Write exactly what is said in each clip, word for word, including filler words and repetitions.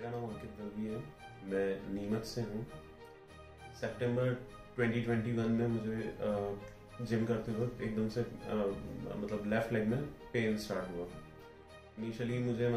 मेरा नाम अंकित दलवी है, मैं नीमच से हूँ। सितंबर दो हज़ार इक्कीस में मुझे जिम करते वक्त एकदम से आ, मतलब लेफ्ट लेग में पेन स्टार्ट हुआ। इनिशियली मुझे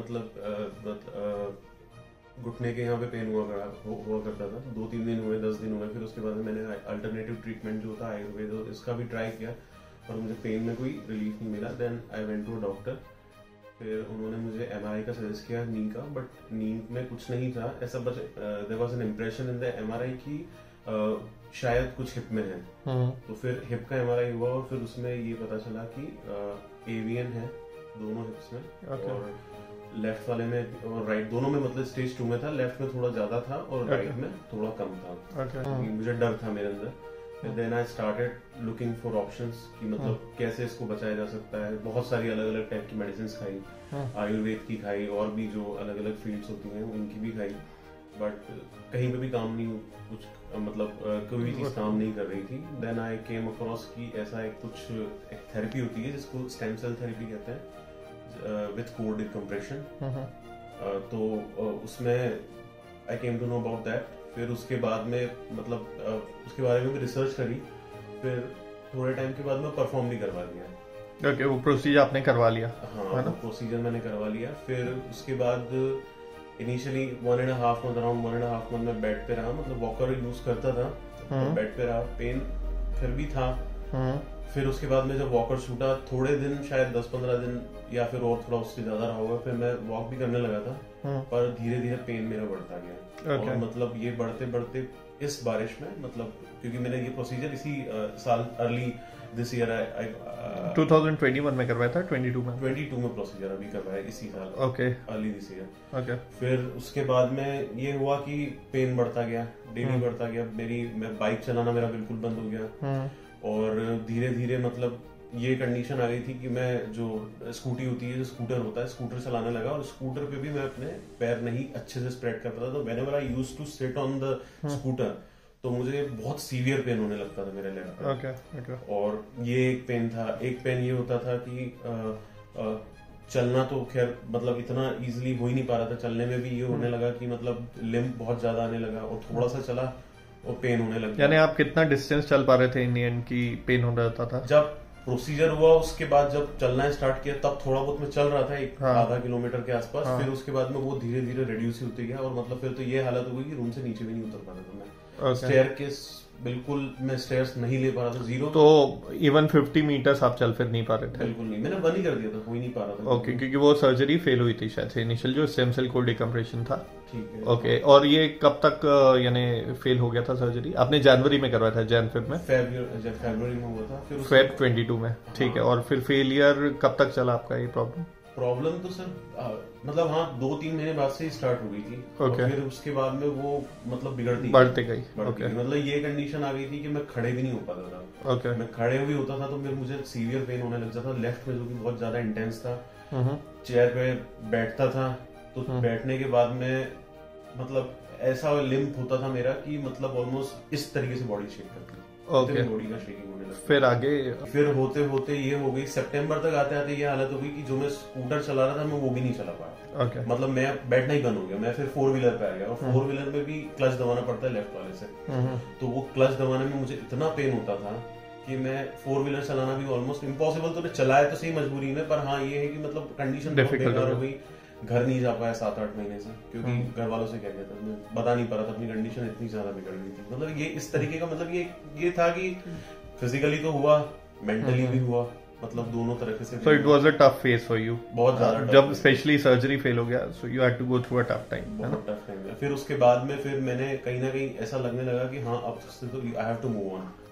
मतलब घुटने के यहाँ पे पेन हुआ करा हुआ करता था, दो तीन दिन हुए, दस दिन हुए। फिर उसके बाद मैंने अल्टरनेटिव ट्रीटमेंट जो था आयुर्वेद, इसका भी ट्राई किया और मुझे पेन में कोई रिलीफ नहीं मिला। Then I went to a doctor. फिर उन्होंने मुझे एमआरआई का सजेस्ट किया नी का, बट नी में कुछ नहीं था ऐसा, बस there was an impression in the MRI की uh, शायद कुछ हिप में है। तो फिर हिप का एमआरआई हुआ और फिर उसमें ये पता चला कि एवियन है दोनों हिप्स में। okay. और लेफ्ट वाले में और राइट दोनों में, मतलब स्टेज टू में था, लेफ्ट में थोड़ा ज्यादा था और राइट okay. में थोड़ा कम था। okay. मुझे डर था मेरे अंदर। Then I started looking for options कि मतलब hmm. कैसे इसको बचाया जा सकता है। बहुत सारी अलग अलग टाइप की मेडिसिन खाई, hmm. आयुर्वेद की खाई और भी जो अलग अलग फील्ड्स होती हैं उनकी भी खाई, बट कहीं पे भी काम नहीं, कुछ मतलब कोई भी चीज काम नहीं कर रही थी। देन आई केम अक्रॉस कि ऐसा एक कुछ एक थेरेपी होती है जिसको स्टेम सेल थेरेपी कहते हैं विथ कोल्ड डिकम्प्रेशन। तो uh, उसमें I came to know about that. फिर उसके बाद में मतलब uh, उसके बारे में भी रिसर्च करी। फिर थोड़े टाइम के बाद में परफॉर्म भी करवा लिया। ओके okay, वो प्रोसीजर आपने करवा लिया? हाँ, वो प्रोसीजर मैंने करवा लिया। फिर उसके बाद initially one and half month around one and half month में बेड पे रहा, मतलब वॉकर यूज करता था तो बेड पे रहा, पेन फिर भी था। फिर उसके बाद में जब वॉकर छूटा, थोड़े दिन शायद दस पंद्रह दिन या फिर और थोड़ा उससे ज्यादा रहा होगा, फिर मैं वॉक भी करने लगा था, पर धीरे धीरे पेन मेरा बढ़ता गया। okay. और मतलब ये बढ़ते बढ़ते इस बारिश में, मतलब क्योंकि मैंने ये प्रोसीजर इसी uh, साल early this year I two thousand twenty one में करवाया था, ट्वेंटी टू में ट्वेंटी टू में प्रोसीजर अभी करवाया इसी साल। Okay, early this year. Okay. फिर उसके बाद में ये हुआ कि पेन बढ़ता गया, डेली बढ़ता गया। मेरी मैं बाइक चलाना मेरा बिल्कुल बंद हो गया और धीरे धीरे मतलब ये कंडीशन आ गई थी कि मैं जो स्कूटी होती है, जो स्कूटर होता है, स्कूटर चलाने लगा और स्कूटर पे भी मैं अपने पैर नहीं अच्छे से स्प्रेड कर पाता। तो whenever I used to sit on the scooter तो मुझे बहुत सीवियर पेन होने लगता था मेरे लेग पे। okay, okay. और ये एक पेन था। एक पेन ये होता था कि आ, आ, चलना तो खैर मतलब इतना इजीली हो ही नहीं पा रहा था। चलने में भी ये होने लगा कि मतलब लिम्ब बहुत ज्यादा आने लगा और थोड़ा सा चला और पेन होने लगा। यानी आप कितना डिस्टेंस चल पा रहे थे इन एंड की पेन हो रहा था? जब प्रोसीजर हुआ उसके बाद जब चलना स्टार्ट किया तब थोड़ा बहुत मैं चल रहा था, एक हाँ, आधा किलोमीटर के आसपास। हाँ, फिर उसके बाद में वो धीरे धीरे रिड्यूस ही होते गया और मतलब फिर तो ये हालत हो गई कि रूम से नीचे भी नहीं उतर पा रहा था मैं। okay. स्टेयर केस बिल्कुल मैं स्टेयर्स नहीं ले पा रहा था, जीरो। तो इवन फिफ्टी मीटर्स आप चल फिर नहीं पा रहे थे? बिल्कुल नहीं, मैंने बंद ही कर दिया था, हो ही नहीं पा रहा था। ओके okay, क्योंकि वो सर्जरी फेल हुई थी शायद से, इनिशियल जो स्टेम सेल कोल्ड डिकम्प्रेशन था। ठीक है। ओके okay, और ये कब तक यानी फेल हो गया था सर्जरी? आपने जनवरी में करवाया था, जैन फेब में? फरवरी में हुआ था। फिर फेब ट्वेंटी टू में। ठीक है। और फिर फेलियर कब तक चला आपका ये प्रॉब्लम? प्रॉब्लम तो सर आ, मतलब हाँ दो तीन महीने बाद से ही स्टार्ट हो गई थी। okay. और फिर उसके बाद में वो मतलब बिगड़ती बढ़ते गई। बढ़ती okay. मतलब ये कंडीशन आ गई थी कि मैं खड़े भी नहीं हो पाता था। okay. मैं खड़े भी होता था तो फिर मुझे सीवियर पेन होने लग जाता था लेफ्ट में, जो कि बहुत ज्यादा इंटेंस था। चेयर पे बैठता था तो बैठने के बाद में मतलब ऐसा लिम्प होता था मेरा कि मतलब ऑलमोस्ट इस तरीके से बॉडी शेक करती okay. बॉडी का शेकिंग होने लगा। फिर आगे फिर होते होते ये हो गई, सितंबर तक आते आते ये हालत हो गई कि जो मैं स्कूटर चला रहा था मैं वो भी नहीं चला पाया। okay. मतलब मैं बैठना ही बंद हो गया। मैं फिर फोर व्हीलर पे आ गया और फोर व्हीलर में भी क्लच दबाना पड़ता है लेफ्ट वाले से। तो वो क्लच दबाने में मुझे इतना पेन होता था कि मैं फोर व्हीलर चलाना भी ऑलमोस्ट इम्पॉसिबल। तो चलाया तो सही मजबूरी में, पर हाँ ये है कि मतलब कंडीशन बेकार हो गई। घर नहीं जा पाया सात आठ महीने से, क्योंकि घर वालों से क्या कहता मैं बता नहीं पा रहा था, अपनी कंडीशन इतनी ज्यादा बिगड़ गई थी। मतलब ये इस तरीके का मतलब ये ये था कि फिजिकली तो हुआ, मेंटली भी हुआ, मतलब दोनों तरीके से। So it was a tough phase for you. बहुत ज्यादा जब स्पेशली सर्जरी फेल हो गया, so you had to go through a tough time. बहुत टफ टाइम। फिर उसके बाद में फिर मैंने कहीं ना कहीं ऐसा लगने लगा कि हाँ अब तो I have to move on.